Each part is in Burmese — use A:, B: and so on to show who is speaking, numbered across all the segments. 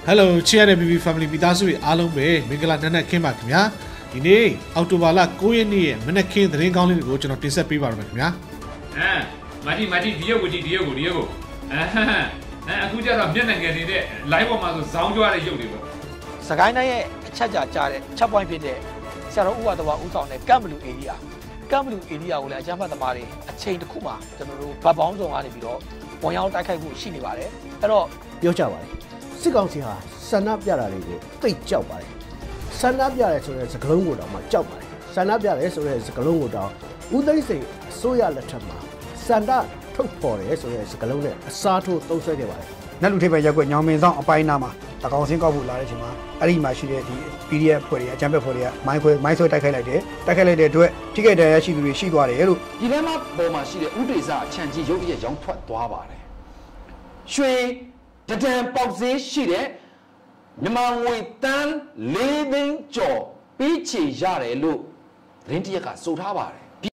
A: Hello ချစ်ရတဲ့ BB Family မိသားစုတွေအားလုံးပဲမင်္ဂလာနံနက်ခင်းပါခင်ဗျာဒီနေ့အောက်တိုဘာလ9ရက်နေ့ရဲ့မနက်ခင်းသတင်းကောင်းလေးတွေကိုကျွန်တော်တင်ဆက်ပေးပါရမယ်ခင်ဗျာ
B: မာတီဒီရုပ်ကိုကြည့်ဒီရုပ်ကိုအခုကျတော့မျက်နှာငယ်နေတဲ့ live ပေါ်မှာဆိုဇောင်းကြွားတဲ့ရုပ်တွေပေါ့
C: စကိုင်းတိုင်းရဲ့အချက်ကြားတဲ့ချက် point ဖြစ်တဲ့ဆရာတော်ဦးဝါတော်ဦးဆောင်တဲ့ကမ်ဘလူ area ကိုလည်းအကြမ်းဖက်သမားတွေအချိန်တစ်ခုမှကျွန်တော်တို့ဗတ်ပေါင်းဆောင်ကနေပြီးတော့ဝန်ရောက်တိုက်ခိုက်မှုရှိနေပါတယ်အဲ့တော့
D: ပြောကြပါတယ်စစ်ကောင်စီဟာဆန္ဒပြတာတွေကိုသိကြောက်ပါတယ်ဆန္ဒပြရဲဆိုတဲ့စကလုံးကိုတောင်မှကြောက်ပါတယ်ဆန္ဒပြရဲဆိုတဲ့စကလုံးကိုတောင်ဦးသိန်းစိန်အစိုးရလက်ထက်မှာဆန္ဒထုတ်ဖော်ရဲဆိုတဲ့စကလုံးနဲ့အစားထိုးသုံးဆွဲခဲ့ပါတယ်
E: နတ်လူထိပ်ပဲရက်ွက်ညောင်မင်းဆောင်အပိုင်းနာမှာတကောင်စင်းကောက်ဖို့လာတဲ့အချိန်မှာအဲ့ဒီမှာရှိတဲ့ဒီ PDF ဖွဲ့တွေအကြမ်းဖက်ဖွဲ့တွေကမိုင်းဆွဲတိုက်ခိုက်လိုက်တဲ့အတွက်ထိခိုက်ဒဏ်ရာရှိသူတွေရှိသွားတယ်လို့
F: ဒီထဲမှာပေါ်မှာရှိတဲ့ဥဒေဇအချန်ကြီးရုပ်ရည်ရောင်းထွက်သွားပါတယ်ရွှေတဒံပေါက်ဈေးရှိတဲ့မြန်မာငွေတန်း4 သိန်းကျော်ပေးချေရတယ်လို့သတင်းတရက်ကဆိုထားပါတယ်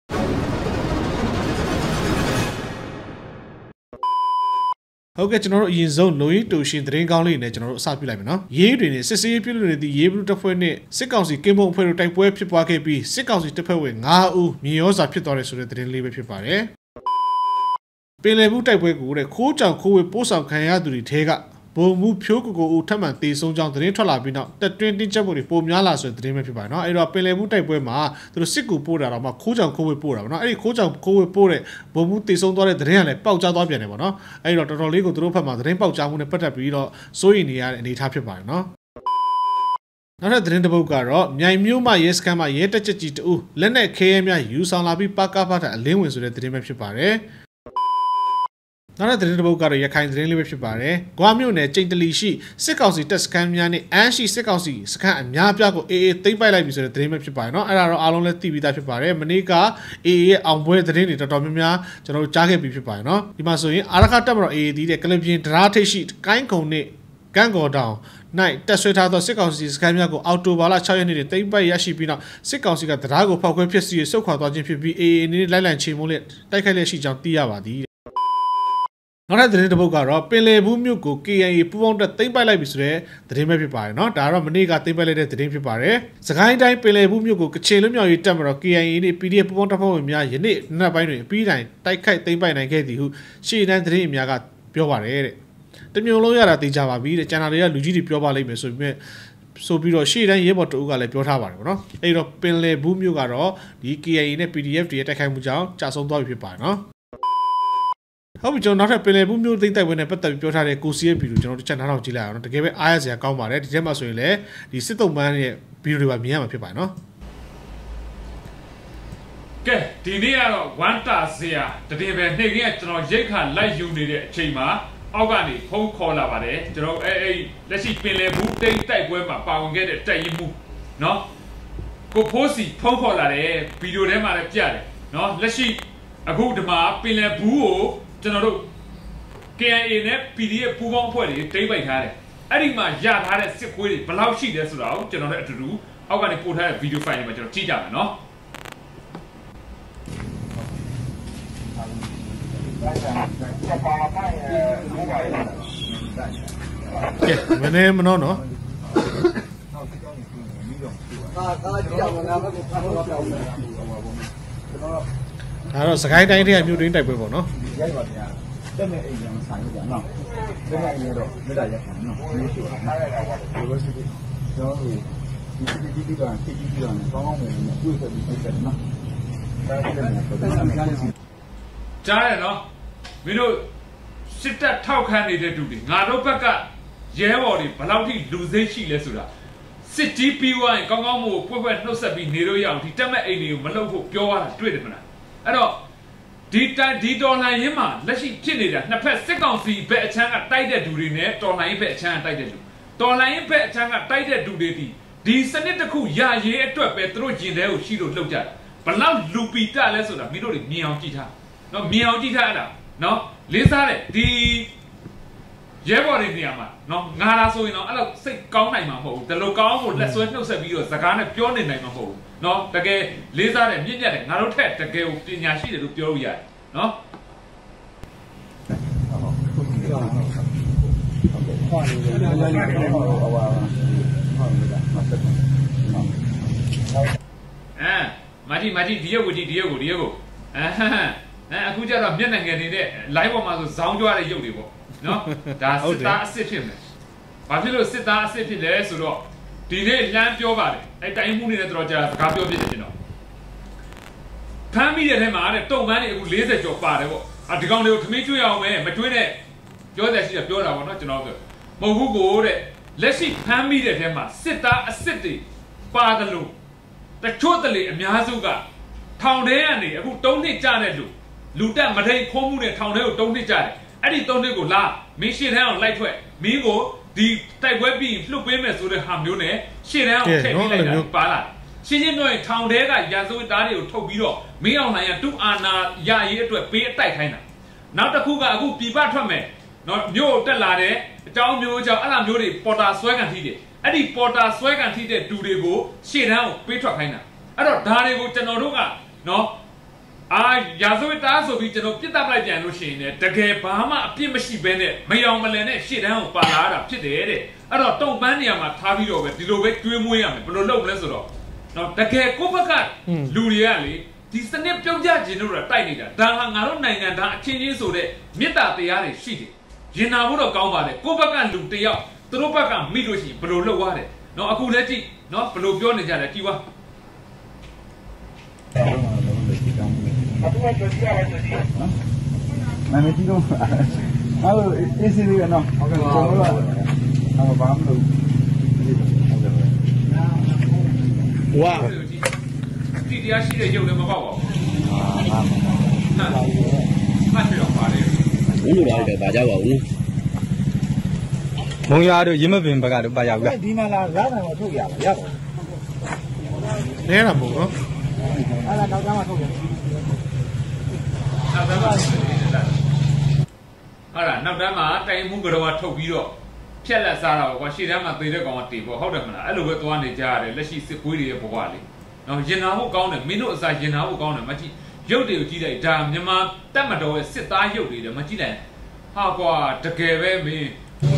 A: ဟုတ်ကဲ့ကျွန်တော်တို့အရင်ဆုံးလိုရင်းတူရှင်သတင်းကောင်းလေးနဲ့ကျွန်တော်တို့အစပြုလိုက်မယ်နော်ရေးတွေနဲ့စစ်စေးပြုလုပ်နေတဲ့ရေးဘလူတပ်ဖွဲ့နဲ့စစ်ကောင်စီကင်းဘုံအဖွဲ့တို့တိုက်ပွဲဖြစ်ပွားခဲ့ပြီးစစ်ကောင်စီတပ်ဖွဲ့ဝင်9ဦးမြေရောစာဖြစ်သွားတယ်ဆိုတဲ့သတင်းလေးပဲဖြစ်ပါတယ်ပင်လယ်ဘူးတိုက်ပွဲကိုတဲ့ခိုးကြောင်ခိုးဝေပို့ဆောင်ခံရသူတွေထဲကဘုံမှုဖြိုးကိုထပ်မံတေဆုံးကြောင်းသတင်းထွက်လာပြီးနောက်တက်တွင်းတင်းကျပ်မှုတွေပုံများလာဆိုတဲ့သတင်းပဲဖြစ်ပါတယ်နော်အဲ့တော့ပင်လယ်ဘူးတိုက်ပွဲမှာသူတို့စစ်ကူပို့တာတော့မှခိုးကြောင်ခိုးဝေပို့တာပေါ့နော်အဲ့ဒီခိုးကြောင်ခိုးဝေပို့တဲ့ဘုံမှုတေဆုံးသွားတဲ့သတင်းကလည်းပေါက်ကြားသွားပြန်တယ်ပေါ့နော်အဲ့တော့တော်တော်လေးကိုသူတို့ဘက်မှာသတင်းပေါက်ကြားမှုနဲ့ပတ်သက်ပြီးတော့စိုးရိမ်နေရတဲ့အနေအထားဖြစ်ပါတယ်နော်နောက်ထပ်သတင်းတစ်ပုဒ်ကတော့မြိုင်မြို့မှာရဲစခန်းမှာရဲတက်ချက်ကြီးတူလက်နက်ခဲယမ်းများယူဆောင်လာပြီးပကဖတ်အလင်းဝင်ဆိုတဲ့သတင်းပဲဖြစ်ပါတယ်နောက်တဲ့သတင်းတစ်ပုဒ်ကတော့ရခိုင်သတင်းလေးပဲဖြစ်ပါတယ်။ဂွာမြို့နယ်ကျိန်တလီရှိစစ်ကောင်စီတပ်စခန်းများနဲ့အန်းရှိစစ်ကောင်စီစခန်းအများအပြားကိုအေးသိမ်းပိုက်လိုက်ပြီဆိုတဲ့သတင်းပဲဖြစ်ပါတယ်နော်။အဲ့ဒါတော့အားလုံးလည်းသိပြီးသားဖြစ်ပါတယ်။မနေ့ကအေးရဲ့အောင်ပွဲသတင်းတွေတော်တော်များများကျွန်တော်တို့ကြားခဲ့ပြီးဖြစ်ပါတယ်နော်။ဒီမှာဆိုရင်အာရခတပ်မတော်အေးဒီတဲ့ကလပ်ပြင်းဒရာထိပ်ရှိကိုင်းကုံနဲ့ကန်းကော်တောင်၌တက်ဆွဲထားသောစစ်ကောင်စီစခန်းများကိုအော်တိုဘာလ6ရက်နေ့တွင်သိမ်းပိုက်ရရှိပြီးနောက်စစ်ကောင်စီကတရားကိုဖောက်ခွဲဖျက်ဆီးဆုတ်ခွာသွားခြင်းဖြစ်ပြီးအေးအနေနဲ့လိုက်လံချေမှုနဲ့တိုက်ခိုက်လက်ရှိကြောင်းသိရပါသည်နောက်ထပ်သတင်းတစ်ပုဒ်ကတော့ပင်လယ်ဘူးမြို့ကို KIA ပူးပေါင်းတပ်သိမ်းပိုက်လိုက်ပြီဆိုတဲ့သတင်းပဲဖြစ်ပါတယ်เนาะဒါကတော့မနေ့ကသိမ်းပိုက်လိုက်တဲ့သတင်းဖြစ်ပါတယ်စကိုင်းတိုင်းပင်လယ်ဘူးမြို့ကိုကချင်လွတ်မြောက်ရေးတပ်မတော် KIA နဲ့ PDF ပူးပေါင်းတပ်ဖွဲ့ဝင်များယနေ့နေ့ပိုင်းတွင်အပြီးတိုင်တိုက်ခိုက်သိမ်းပိုက်နိုင်ခဲ့သည်ဟုရှေ့တန်းသတင်းအများကပြောပါတယ်တဲ့တမျိုးလုံးရတာသိကြပါပြီတဲ့ကျန်တာတွေကလူကြီးတွေပြောပါလိမ့်မယ်ဆိုပြီးတော့ရှေ့တန်းရဲဘော်တအုပ်ကလည်းပြောထားပါတယ်ဗောနော်အဲ့တော့ပင်လယ်ဘူးမြို့ကတော့ဒီ KIA နဲ့ PDF တွေရဲ့တိုက်ခိုက်မှုကြောင့်ကြာဆုံးသွားပြီဖြစ်ပါတယ်เนาะဟုတ်ပြီကျွန်တော်နောက်ထပ်ပင်လယ်ဘူးမျိုးသိမ့်တိုက်ပွဲနဲ့ပတ်သက်ပြီးပြောထားတဲ့ကိုစီရဲ့ဗီဒီယိုကျွန်တော်တစ်ချက်နားထောင်ကြည့်လိုက်အောင်နော်တကယ်ပဲအားရစရာကောင်းပါတယ်ဒီထဲမှာဆိုရင်လည်းဒီစစ်တုံးပန်းရဲ့ဗီဒီယိုတွေပါမြင်ရမှာဖြစ်ပါတယ်နော်
B: ကဲဒီနေ့ကတော့ဝမ်တာစရာတကယ်ပဲနေ့ကကျွန်တော်ရိတ်ခါလိုက်ယူနေတဲ့အချိန်မှာအောက်ကနေဖုန်းခေါ်လာပါတယ်ကျွန်တော်အဲ့လက်ရှိပင်လယ်ဘူးတိတ်တိုက်ပွဲမှာပါဝင်ခဲ့တဲ့တိုက်ရင်မှုနော်ကိုဖိုးစီဖုန်းခေါ်လာတယ်ဗီဒီယိုထဲမှာလည်းပြတယ်နော်လက်ရှိအခုဒီမှာပင်လယ်ဘူးကိုကျွန်တော်တို့ KIA နဲ့ PDF ပူးပေါင်းအဖွဲ့တွေတိမ့်ပိုက်ထားတယ်အဲ့ဒီမှာရထားတဲ့စစ်ခွေးတွေဘယ်လောက်ရှိတယ်ဆိုတာကိုကျွန်တော်တို့အတူတူအောက်ကနေပို့ထားတဲ့ဗီဒီယိုဖိုင်တွေမှာကျွန်တော်ကြည့်ကြမယ်နော်
A: မနေ့မနော်နော်ဒါတော့စကိုင်းတိုင်းထဲကမြို့တွင်းတိုက်ပွဲပေါ့နော်ရိုက်ပါဗျာတက်မဲ့အိမ်ပြန်ဆိုင်ကြနော်တက်မဲ့အိမ်တော့လက်ရရက်ခံနော်မျိုးရှိပါနော်ဒီလိုရှိပြီးကျွန်တော်တို့ဒီကတိကကောင်းကောင်းဝင်တွေ့ဆက်ပြီးဖြစ်တယ်နော်
B: ကြားရနော်မင်းတို့စစ်တပ်ထောက်ခံနေတဲ့သူတွေငါတို့ဘက်ကရဲဘော်တွေဘယ်လောက်ထိလူစိတ်ရှိလဲဆိုတာစစ်ကြီးပြီးသွားရင်ကောင်းကောင်းမို့ပွက်နှုတ်ဆက်ပြီးနေလို့ရအောင်ဒီတက်မဲ့အိမ်တွေကိုမလုပ်ဖို့ပြောရတာတွေ့တယ်မလားအဲ့တော့ဒီတော်လှန်ရေးမှာလက်ရှိဖြစ်နေတာနှစ်ဖက်စစ်ကောင်စီဘက်အချမ်းကတိုက်တဲ့သူတွေနဲ့တော်လှန်ရေးဘက်အချမ်းကတိုက်တဲ့သူတော်လှန်ရေးဘက်အချမ်းကတိုက်တဲ့သူတွေဒီစနစ်တစ်ခုရရေးအတွက်ပဲသူတို့ကျင်တဲ့ကိုရှိလို့လှုပ်ကြတယ်ဘလောက်လူပီတလဲဆိုတာမင်းတို့တွေမြင်အောင်ကြည့်ထားနော်မြင်အောင်ကြည့်ထားအဲ့ဒါနော်လေးစားတဲ့ဒီရဲဘော်တွေနေရာမှာနော်ငါလာဆိုရင်တော့အဲ့လိုစိတ်ကောင်းနိုင်မှာမဟုတ်ဘူးဒီလိုကောင်းဖို့လက်ဆွဲနှုတ်ဆက်ပြီးတော့စကားနဲ့ပြောနေနိုင်မှာမဟုတ်ဘူးနော်တကယ်လေးစားတဲ့မြင့်မြတ်တဲ့ငါတို့ထက်တကယ်ပညာရှိတယ်လို့ပြောလို့ရတယ်နော်မာကြီးဒီရုပ်ကိုအခုကျတော့မျက်နှာငယ်နေတဲ့ live ပေါ်မှာဆိုဇောင်းကြွားတဲ့ရုပ်တွေပေါ့နော်ဒါစစ်သားအစ်စ်ဖြစ်မယ်ဘာဖြစ်လို့စစ်သားအစ်စ်ဖြစ်လဲဆိုတော့ဒီနေ့လမ်းပြောပါတယ်အဲ့တိုင်းမှုနေတဲ့တော်ကြာစကားပြောဖြစ်တယ်ကျွန်တော်ဖမ်းမိတဲ့ထဲမှာတဲ့တုံပန်းတွေအခု40ကျော်ပါတယ်ပေါ့ဒီကောင်တွေကိုခမင်းကျွေးအောင်ပဲမကျွေးနဲ့ပြောတယ်ရှိတယ်ပြောတာပေါ့နော်ကျွန်တော်ပြောမဟုတ်ဘူးကိုတဲ့လက်ရှိဖမ်းမိတဲ့ထဲမှာစစ်သားအစ်စ်တွေပါတယ်လို့တချို့တလေအများစုကထောင်ထဲကနေအခု3နှစ်ကြာတဲ့လူတက်မထိန်ခိုးမှုနဲ့ထောင်ထဲကို3နှစ်ကြာတယ်အဲ့ဒီ3နှစ်ကိုလာမင်းရှေ့တန်းအောင်လိုက်ထွက်မင်းကိုဒီတိုက်ပွဲပြီးလှုပ်ပေးမယ်ဆိုတဲ့ဟာမျိုးနဲ့ရှေ့တန်းအောင်ထည့်ပေးလိုက်တာပါလာရှင်းပြောရင်ထောင်ထဲကရာဇဝတ်သားတွေကိုထုတ်ပြီးတော့မင်းအောင်နိုင်ရတူအာနာရရေးအတွက်ပေးအတိုက်ခိုင်းတာနောက်တစ်ခုကအခုပြပထွက်မယ်နော်မြို့တက်လာတဲ့အကြောင်းမျိုးကြောင့်အဲ့လိုမျိုးတွေပေါ်တာဆွဲကန်ထိတယ်အဲ့ဒီပေါ်တာဆွဲကန်ထိတဲ့တူတွေကိုရှေ့တန်းကိုပေးထွက်ခိုင်းတာအဲ့တော့ဒါတွေကိုကျွန်တော်တို့ကနော်ရာဇဝတ်သားဆိုပြီးကျွန်တော်ပြစ်တတ်လိုက်ပြန်လို့ရှိရင်တကယ်ဘာမှအပြစ်မရှိဘဲနဲ့မယောင်မလန်နဲ့ရှေ့တန်းကိုပါလာတာဖြစ်တယ်တဲ့အဲ့တော့တုံပန်းနေရာမှာထားပြီးတော့ပဲဒီလိုပဲကျွေးမွေးရမယ်ဘယ်လိုလုပ်မလဲဆိုတော့နော်တကယ်ကိုယ့်ဘက်ကလူတွေကလေဒီစနစ်ပြုတ်ကြခြင်းတို့တိုက်နေတာဒါဟာငါတို့နိုင်ငံသားအချင်းချင်းဆိုတဲ့မေတ္တာတရားတွေရှိတယ်ရင်နာဖို့တော့ကောင်းပါတယ်ကိုယ့်ဘက်ကလူတယောက်သူတို့ဘက်ကမိလို့ရှိရင်ဘယ်လိုလုပ်ရလဲနော်အခုလည်းကြည့်နော်ဘယ်လိုပြောနေကြလဲကြည့်ပါ
G: မမတီးတော့အဲ့လိုအေးစီလေးနော်ဟုတ်ကဲ့ကျွန်တော်တို့ကဘာမှမလုပ်
A: ဝါ
B: ဒီတရားရှိတဲ့ရုပ်လည်းမပေါက်ပါဘူးမှတ်ပြီးတော့ပါတယ်
H: ဘုံလိုပါတယ်ဗာကြောက်ပါဘူးမုံရတို့ရင်းမပင်ဘက်ကတော့ပါရောက်လား
G: ဒီမှာလာရနိုင်မထုတ်ရပါရပါ
A: နဲတာပေါ့နော်
G: အဲ့ဒါတော့ကမှထုတ်တယ်
B: နောက်တန်းမှာနောက်တန်းမှာတိုင်မှုကတော့ထုတ်ပြီးတော့ဖြက်လက်စားတာပေါ့ကွာရှေ့တန်းမှာသေတဲ့ကောင်ကတေပေါ့ဟုတ်တယ်မလားအဲ့လိုပဲသွားနေကြရတယ်လက်ရှိစစ်ကွေးတွေရဲ့ဘဝလေးနော်ရင်နာဖို့ကောင်းတယ်မင်းတို့အစားရင်နာဖို့ကောင်းတယ်မကြည့်ရုပ်တွေကိုကြည့်လိုက်ဒါမြန်မာတက်မတော်ရဲ့စစ်သားရုပ်တွေမကြည့်လိုက်ဟာကွာတကယ်ပဲမင်း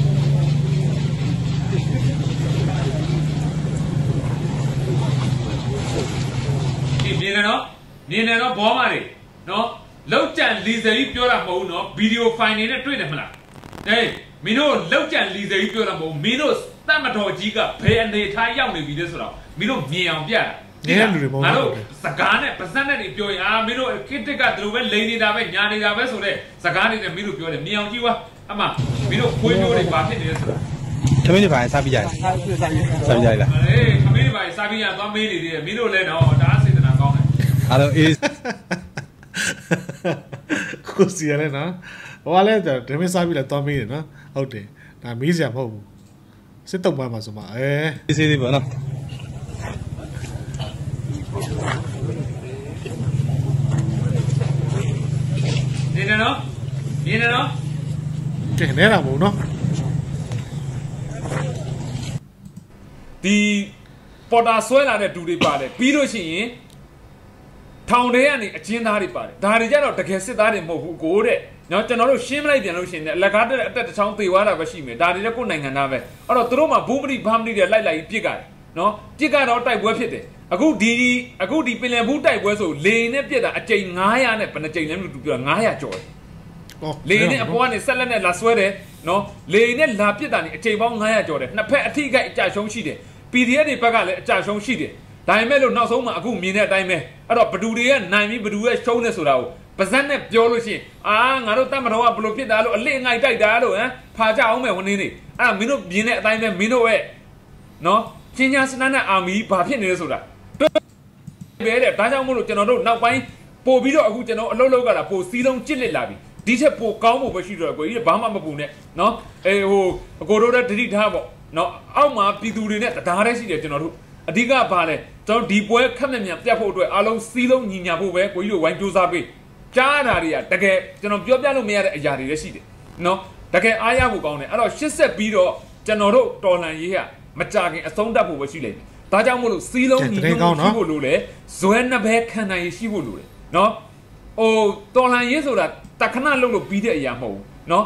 B: ဒီမြင်နေတော့ဘောမတွေနော်လောက်ကြံလီဇယ်ကြီးပြောတာမဟုတ်ဘူးနော်ဗီဒီယိုဖိုင်နေနဲ့တွေ့တယ်မလားဟေးမင်းတို့လောက်ကြံလီဇယ်ကြီးပြောတာမဟုတ်မင်းတို့တတ်မတော်ကြီးကဘယ်အနေထားရောက်နေပြီလဲဆိုတော့မင်းတို့မြင်အောင်ပြတာ
A: နေတဲ့လူတွေပေါ့
B: ငါတို့စကားနဲ့ပါဇက်နဲ့တွေပြောရင်မင်းတို့ခစ်တစ်ကဒီလိုပဲလိန်နေတာပဲညာနေတာပဲဆိုတဲ့စကားတွေနဲ့မင်းတို့ပြောတယ်မြင်အောင်ကြည့်ပါအမမင်းတို့ခွေးမျိုးတွေဘာဖြစ်နေလဲဆိုတာ
H: ခမင်းတွေပါစားပြကြတယ်စားပြကြလား
B: အေးခမင်းတွေပါစားပြရသွားမေးနေသေးတယ်မင်းတို့လည်းတော့ဒါစေတနာကောင်းတယ်
H: အားလုံးအေး
A: ကိုစီရတယ်နော်ဟိုကလည်းဒမင်းစားပြီးလဲသွားမေးတယ်နော်ဟုတ်တယ်ဒါမေးစရာမဟုတ်ဘူးစစ်တုံးပန်းမှာဆိုမှ
H: အေးစေးသေးပါနော်
B: နေနော်
A: ကဲနေတာမဟုတ်နော်
B: ဒီပေါ်တာဆွဲလာတဲ့တူတွေပါတယ်ပြီးလို့ရှိရင်ထောင်ထဲကနေအချင်းသားတွေပါတယ်ဒါတွေကြတော့တကယ်စစ်သားတွေမဟုတ်ဘူးကိုတဲ့နော်ကျွန်တော်တို့ရှင်းမလိုက်ပြန်လို့ရှိရင်လက်ကားတဲ့အတက်တစ်ချောင်းသေသွားတာပဲရှိမယ်ဒါတွေလည်းကိုယ်နိုင်ငံသားပဲအဲ့တော့သူတို့မှာဘူးမတိဘာမတိတွေလိုက်ပြစ်ကြတယ်နော်ပြစ်ကတော့တိုက်ပွဲဖြစ်တယ်အခုဒီပင်လယ်ဘူးတိုက်ပွဲဆိုလေနဲ့ပြစ်တာအကြိမ်900နဲ့ဘယ်နှကြိမ်လဲမသိဘူးပြော900ကျော်တယ်လေနဲ့အပေါ်ကနေဆက်လက်နဲ့လာဆွဲတယ်နော်လေနဲ့လာပြစ်တာနေအကြိမ်ပေါင်း900ကျော်တယ်နှစ်ဖက်အထိကိအကြရှုံးရှိတယ် PDF တွေဘက်ကလည်းအကြရှုံးရှိတယ်ဒါပေမဲ့လို့နောက်ဆုံးမှာအခုမြင်တဲ့အတိုင်းပဲအဲ့တော့ဘဒူတွေကနိုင်ပြီးဘဒူရဲ့ရှုံးနေဆိုတာကိုပါဇက်နဲ့ပြောလို့ရှိရင်ငါတို့တတ်မတော်ကဘလို့ဖြစ်တာလို့အလစ်ငိုက်တိုက်တာလို့ဖာကြအောင်မယ်ဝန်နေနေအဲ့ဒါမင်းတို့မြင်တဲ့အတိုင်းပဲမင်းတို့ရဲ့နော်ပညာစနစ်နဲ့အာမီဘာဖြစ်နေလဲဆိုတာပဲတဲ့ဒါကြောင့်မို့လို့ကျွန်တော်တို့နောက်ပိုင်းပို့ပြီးတော့အခုကျွန်တော်အလုပ်လုပ်ကြတာပို့စီးလုံးကြစ်လက်လာပြီဒီချက်ပို့ကောင်းဖို့ပဲရှိတော့ကိုကြီးဘာမှမပူနဲ့နော်အကိုတို့လည်းတတိထားပေါ့နော်အောက်မှာပြည်သူတွေနဲ့တရားတည်းရှိတယ်ကျွန်တော်တို့အဓိကဘာလဲကျွန်တော်ဒီပွဲခက်မြမြန်ပြတ်ဖို့အတွက်အားလုံးစီးလုံးညီညာဖို့ပဲကိုကြီးတို့ဝိုင်းကြိုးစားပေးကြားတာတွေကတကယ်ကျွန်တော်ပြောပြလို့မရတဲ့အရာတွေလည်းရှိတယ်နော်တကယ်အားရဖို့ကောင်းတယ်အဲ့တော့ရှစ်ဆက်ပြီးတော့ကျွန်တော်တို့တော်လှန်ရေးကမကြခင်အဆုံးတတ်ဖို့ပဲရှိလိမ့်မယ်ဒါကြောင့်မို့လို့စီးလုံးညီညွတ်မှုရှိဖို့လိုလေဇွဲနှစ်ဘဲခံနိုင်ရရှိဖို့လိုတယ်နော်တော်လှန်ရေးဆိုတာတခဏလုံးလို့ပြီးတဲ့အရာမဟုတ်ဘူးနော်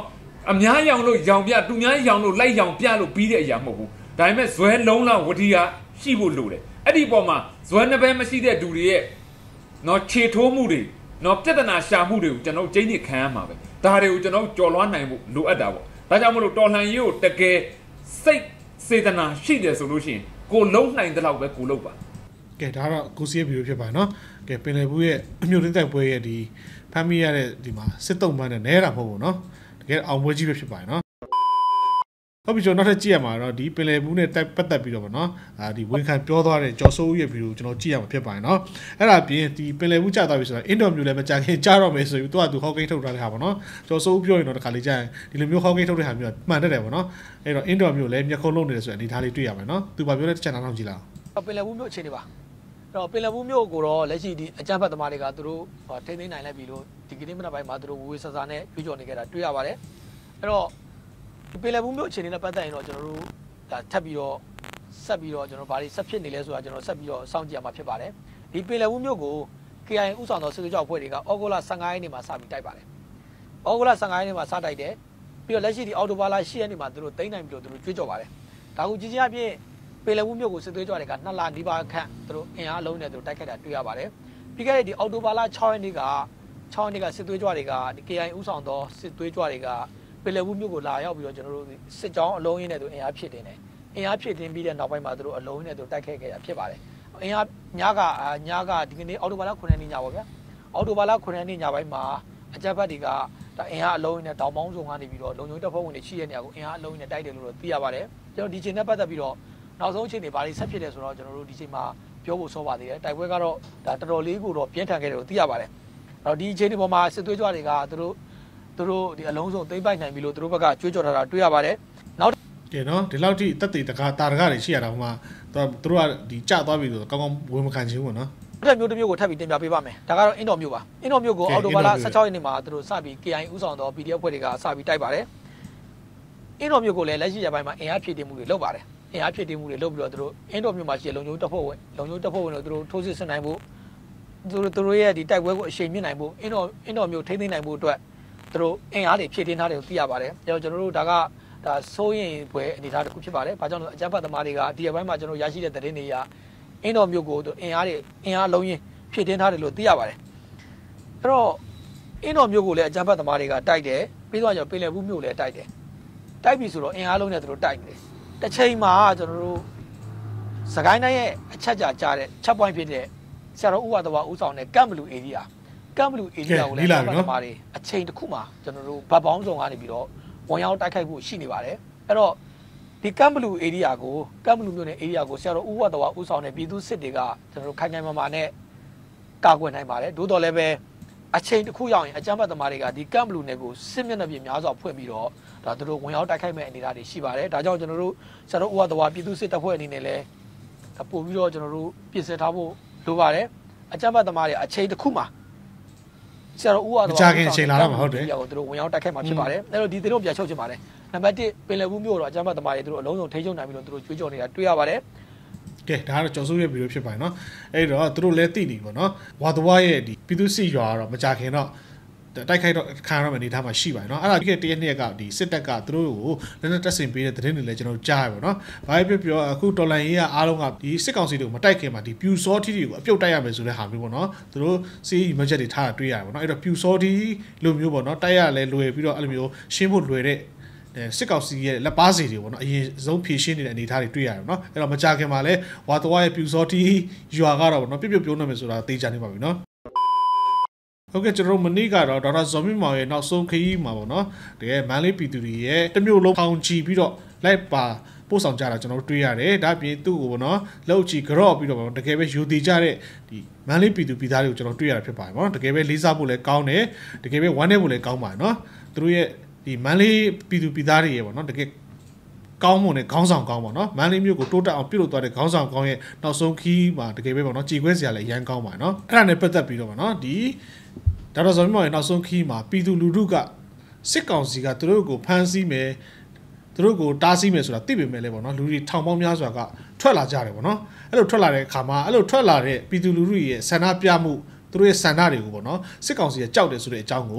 B: အများရောင်လို့ရောင်ပြသူများရောင်လို့လိုက်ရောင်ပြလို့ပြီးတဲ့အရာမဟုတ်ဘူးဒါပေမဲ့ဇွဲလုံးလားဝတီကရှိဖို့လိုတယ်အဲ့ဒီပေါ်မှာဇွဲနှစ်ဘဲမရှိတဲ့သူတွေရဲ့နော်ခြေထိုးမှုတွေနော်ပြဿနာရှာမှုတွေကိုကျွန်တော်ကျင်းနေခံရမှာပဲဒါတွေကိုကျွန်တော်ကြော်လွှမ်းနိုင်ဖို့လိုအပ်တာပေါ့ဒါကြောင့်မလို့တော်လှန်ရေးကိုတကယ်စိတ်စေတနာရှိတယ်ဆိုလို့ရှိရင်ကိုလုံးနိုင်တဲ့လောက်ပဲကိုလုံးပါ
A: ကဲဒါတော့ကိုစီရဲ့ဗီဒီယိုဖြစ်ပါနော်ကဲပင်လယ်ဘူးရဲ့အမျိုးတင်းတိုက်ပွဲရဲ့ဒီဖမ်းမိရတဲ့ဒီမှာစစ်တုံးပန်းနဲ့နဲတာမဟုတ်ဘူးနော်တကယ်အောင်ပွဲကြီးပဲဖြစ်ပါတယ်နော်ဟုတ်ပြီကျွန်တော်နောက်ထပ်ကြည့်ရမှာတော့ဒီပင်လယ်ဘူးနဲ့တက်ပတ်သက်ပြီးတော့ဗောနော်ဒီဝန်ခံပြောသွားတဲ့ကျော်စိုးဦးရဲ့ဗီဒီယိုကျွန်တော်ကြည့်ရမှာဖြစ်ပါတယ်နော်အဲ့ဒါပြင်ဒီပင်လယ်ဘူးကြာသွားပြီဆိုတော့အင်တာဗျူးလည်းမကြာခင်ကြားတော့မယ်ဆိုပြီးသူကသူဟောက်ကိန်းထုတ်ထားတဲ့ဟာဗောနော်ကျော်စိုးဦးပြောရင်တော့တစ်ခါလေးကြာရင်ဒီလိုမျိုးဟောက်ကိန်းထုတ်တဲ့ဟာမျိုးမှန်တတ်တယ်ဗောနော်အဲ့တော့အင်တာဗျူးလည်းမျက်ခုံးလုံးနေတယ်ဆိုရင်အနေထားလေးတွေ့ရမယ်နော်သူဘာပြောလဲတစ်ချက်နားထောင်ကြည့်လိုက်
C: အောင်ပင်လယ်ဘူးမြို့အခြေအနေပါအဲ့တော့ပင်လယ်ဘူးမြို့ကိုတော့လက်ရှိဒီအကြမ်းဖက်သမားတွေကသူတို့ထိန်းသိမ်းနိုင်လိုက်ပြီလို့ဒီကနေ့မနက်ပိုင်းမှာသူတို့ဝေဆာဆာနဲ့ကြွေးကြော်နေကြတာတွေ့ရပါတယ်အဲ့တော့ပင်လယ်ဘူးမြို့အခြေအနေနဲ့ပတ်သက်ရင်တော့ကျွန်တော်တို့ဒါထပ်ပြီးတော့ဆက်ပြီးတော့ကျွန်တော်ဘာတွေဆက်ဖြစ်နေလဲဆိုတာကျွန်တော်ဆက်ပြီးတော့စောင့်ကြည့်ရမှာဖြစ်ပါတယ်ဒီပင်လယ်ဘူးမြို့ကို KIA ဥဆောင်သောစစ်ကြောအဖွဲ့တွေကဩဂုတ်လ15ရက်နေ့မှာစပြီးတိုက်ပါတယ်ဩဂုတ်လ15ရက်နေ့မှာစတိုက်တယ်ပြီးတော့လက်ရှိဒီအော်တိုဘာလ10ရက်နေ့မှာသူတို့သိမ်းနိုင်ပြီးတော့သူတို့ကြွေးကြော်ပါတယ်ဒါကိုကြီးကြီးအပြည့်ပင်လယ်ဘူးမြို့ကိုစစ်သွေးကြွတွေက2လနီးပါးခန့်သူတို့အင်အားလုံးနဲ့သူတို့တိုက်ခိုက်တာတွေ့ရပါတယ်ပြီးခဲ့တဲ့ဒီအော်တိုဘာလ6ရက်နေ့ကစစ်သွေးကြွတွေကဒီ KIA ဥဆောင်သောစစ်သွေးကြွတွေကပင်လယ်ဘူးမြို့ကိုလာရောက်ပြီးတော့ကျွန်တော်တို့စစ်ကြောင်းအလုံးရင်းနဲ့သူအင်အားဖြစ်တင်တယ်အင်အားဖြစ်တင်ပြီးတဲ့နောက်ပိုင်းမှာသူတို့အလုံးရင်းနဲ့သူတိုက်ခိုက်ခဲ့တာဖြစ်ပါတယ်အင်အားညကဒီကနေ့အော်တိုဘာလ9ရက်နေ့ညပါဗျာအော်တိုဘာလ9ရက်နေ့ညပိုင်းမှာအကြမ်းဖက်တွေကဒါအင်အားအလုံးရင်းနဲ့တောင်ပေါင်းစုံကနေပြီးတော့လုံခြုံရေးတပ်ဖွဲ့ဝင်တွေရှိတဲ့နေရာကိုအင်အားအလုံးရင်းနဲ့တိုက်တယ်လို့သိရပါတယ်ကျွန်တော်ဒီချိန်နဲ့ပတ်သက်ပြီးတော့နောက်ဆုံးအချိန်တွေဘာတွေဆက်ဖြစ်တယ်ဆိုတော့ကျွန်တော်တို့ဒီချိန်မှာပြောဖို့စောပါသေးတယ်တိုက်ပွဲကတော့ဒါတော်တော်လေးကိုတော့ပြင်းထန်ခဲ့တယ်လို့သိရပါတယ်အဲ့တော့ဒီအချိန်ဒီပေါ်မှာစစ်သွေးကြွတွေကသူတို့ဒီအလုံးစုံသိမ့်ပိုက်နိုင်ပြီလို့သူတို့ဘက်ကကြွေးကြော်ထားတာတွေ့ရပါတယ်နောက်က
A: ဲနော်ဒီလောက်ထိတက်တည်တကားတာတကားတွေရှိရတာဟိုမှာသူတို့ကဒီကြသွားပြီဆိုတော့ကောင်းကောင်းဝင်မခံချင်ဘူးပေါ့နော်
C: အဲ့မျိုးတစ်မျိုးကိုထပ်ပြီးတင်ပြပေးပါမယ်ဒါကတော့အင်တော်မျိုးပါအင်တော်မျိုးကိုအော်တိုဘာလ16ရက်နေ့မှာသူတို့စပြီး KIA ဥဆောင်သော PDF ဖွဲ့တွေကစပြီးတိုက်ပါတယ်အင်တော်မျိုးကိုလည်းလက်ရှိရပိုင်းမှာအင်အားဖြည့်တင်မှုတွေလုပ်ပါတယ်အင်အားဖြည့်တင်မှုတွေလုပ်ပြီးတော့သူတို့အင်တော်မျိုးမှာရှိတဲ့လုံခြုံတပ်ဖွဲ့ဝင်တို့သူတို့ထိုးစစ်ဆင်နိုင်ဖို့သူတို့ရဲ့ဒီတိုက်ပွဲကိုအရှိန်မြင့်နိုင်ဖို့အင်တော်မျိုးထိန်းသိမ်းနိုင်ဖို့အတွက်သူတို့အင်အားတွေဖြည့်တင်းထားတယ်ကိုသိရပါတယ်ကျွန်တော်တို့ဒါစိုးရင်ပွဲအနေထားတစ်ခုဖြစ်ပါတယ်ဘာကြောင့်လဲအကြမ်းဖက်သမားတွေကဒီအပိုင်းမှာကျွန်တော်ရရှိတဲ့သတင်းတွေအရအင်တော်မျိုးကိုအင်အားလုံးရင်းဖြည့်တင်းထားတယ်လို့သိရပါတယ်အဲ့တော့အင်တော်မျိုးကိုလည်းအကြမ်းဖက်သမားတွေကတိုက်တယ်ပြီးတော့ကျွန်တော်ပင်လယ်ဘူးမျိုးလည်းတိုက်တယ်တိုက်ပြီဆိုတော့အင်အားလုံးနဲ့သူတို့တိုက်တယ်တစ်ချိန်မှာကျွန်တော်တို့စကိုင်းတိုင်းရဲ့အချက်ကြားတဲ့ချက်ပွိုင်းဖြစ်တဲ့ဆရာတော်ဦးဝါသဝဦးဆောင်တဲ့ကမ်ဘလူဧရိယာကိုလည်းအကြမ်းဖက်သမားတွေအချိန်တစ်ခုမှာကျွန်တော်တို့ဗတ်ပေါင်းစုံကနေပြီးတော့ဝန်ရောက်တိုက်ခိုက်ဖို့ရှိနေပါတယ်အဲ့တော့ဒီကမ်ဘလူဧရိယာကိုကမ်ဘလူမြို့နယ်ဧရိယာကိုဆရာတော်ဦးဝတ်တော်ဦးဆောင်တဲ့ပြည်သူစစ်တွေကကျွန်တော်တို့ခိုင်ခိုင်မာမာနဲ့ကာကွယ်နိုင်ပါတယ်သို့တော်လည်းပဲအချိန်တစ်ခုရောက်ရင်အကြမ်းဖက်သမားတွေကဒီကမ်ဘလူနယ်ကိုစစ်မျက်နှာပြင်များစွာဖွင့်ပြီးတော့ဒါတို့ဝန်ရောက်တိုက်ခိုက်မဲ့အနေအထားတွေရှိပါတယ်ဒါကြောင့်ကျွန်တော်တို့ဆရာတော်ဦးဝတ်တော်ပြည်သူစစ်တပ်ဖွဲ့အနေနဲ့လည်းပို့ပြီးတော့ကျွန်တော်တို့ပြင်ဆင်ထားဖို့လိုပါတယ်အကြမ်းဖက်သမားတွေအချိန်တစ်ခုမှာဆရာတော်ဦးဝါတော်
A: ကြာခင်အချိန်လာတော့မှာဟုတ်တယ်
C: ။သူတို့ဝင်ရောက်တိုက်ခိုက်မှာဖြစ်ပါတယ်။အဲ့တော့ဒီသတင်းကိုပြန်ချုပ်ချင်ပါတယ်။နံပါတ်1ပင်လယ်ဘူးမြို့တော့အကြမ်းဖက်သမားတွေသူတို့အလုံးစုံထိန်းချုပ်နိုင်ပြီးတော့သူတို့ကြွေးကြော်နေတာတွေ့ရပါတယ်
A: ။ကဲဒါကတော့ကျော်စိုးရဲ့ဗီဒီယိုဖြစ်ပါတယ်နော်။အဲ့တော့သူတို့လည်းသိနေပြီပေါ့နော်။ဝါတဝါရဲ့ဒီပြည်သူစစ်ရွာကတော့မကြာခင်တော့တိုက်ခိုက်တော့ခံရမယ့်အနေအထားမှာရှိပါတယ်နော်အဲ့ဒါဒီကတရက်နှစ်ကဒီစစ်တပ်ကသူတို့ကိုလက်နက်တပ်ဆင်ပေးတဲ့သတင်းတွေလည်းကျွန်တော်ကြားရပါတော့ဘာဖြစ်ပြောအခုတော်လိုင်းရေးကအားလုံးကဒီစစ်ကောင်စီတွေကိုမတိုက်ခင်မှာဒီပြူစောထီတွေကိုအပြုတ်တိုက်ရမယ်ဆိုတဲ့ဟာမျိုးပေါ့နော်သူတို့စီးမချက်တွေထားတာတွေ့ရတယ်ပေါ့နော်အဲ့တော့ပြူစောထီလိုမျိုးပေါ့နော်တိုက်ရလဲလွယ်ပြီးတော့အဲ့လိုမျိုးရှင်းဖို့လွယ်တဲ့စစ်ကောင်စီရဲ့လက်ပါစီတွေပေါ့နော်အရင်ဆုံးဖြည့်ရှင်းနေတဲ့အနေအထားတွေတွေ့ရတယ်နော်အဲ့တော့မကြခင်မှာလဲဝါတော်ရဲ့ပြူစောထီရွာကတော့ပေါ့နော်ပြပြပြောနေမယ်ဆိုတာသိကြနေပါပြီနော်ဟုတ်ကဲ့ကျွန်တော်မနေ့ကတော့ဒေါက်တာဇော်မြင့်မောင်ရဲ့နောက်ဆုံးခရီးမှာပေါ့နော်တကယ်မန်လေးပြည်သူတွေရဲ့တမျိုးလုံးထောင်ချီပြီးတော့လိုက်ပါပို့ဆောင်ကြတာကျွန်တော်တွေ့ရတယ်ဒါပြင်သူ့ကိုပေါ့နော်လောက်ချီကြော့ပြီးတော့တကယ်ပဲယူတည်ကြတဲ့ဒီမန်လေးပြည်သူပြည်သားတွေကိုကျွန်တော်တွေ့ရတာဖြစ်ပါတယ်ပေါ့နော်တကယ်ပဲလေးစားဖို့လည်းကောင်းတယ်တကယ်ပဲဝမ်းနည်းဖို့လည်းကောင်းပါတယ်နော်သူတို့ရဲ့ဒီမန်လေးပြည်သူပြည်သားတွေရဲ့ပေါ့နော်တကယ်ကောင်းမွန်တဲ့ခေါင်းဆောင်ကောင်းပါနော်မန်လေးမျိုးကိုတိုးတက်အောင်ပြုလုပ်သွားတဲ့ခေါင်းဆောင်ကောင်းရဲ့နောက်ဆုံးခီးမှာတကယ်ပဲပေါ့နော်ကြည်ခွဲစရာလည်းရမ်းကောင်းပါနော်အဲ့ဒါနဲ့ပတ်သက်ပြီးတော့ပေါ့နော်ဒီဒေါက်တာဇော်မြင့်မောင်ရဲ့နောက်ဆုံးခီးမှာပြည်သူလူထုကစစ်ကောင်စီကသူတို့ကိုဖမ်းဆီးမယ်သူတို့ကိုတားဆီးမယ်ဆိုတာသိပေမဲ့လည်းပေါ့နော်လူတွေထောင်ပေါင်းများစွာကထွက်လာကြတယ်ပေါ့နော်အဲ့လိုထွက်လာတဲ့အခါမှာအဲ့လိုထွက်လာတဲ့ပြည်သူလူထုရဲ့ဆန္ဒပြမှုသူတို့ရဲ့ဆန္ဒတွေကိုပေါ့နော်စစ်ကောင်စီကကြောက်တယ်ဆိုတဲ့အကြောင်းကို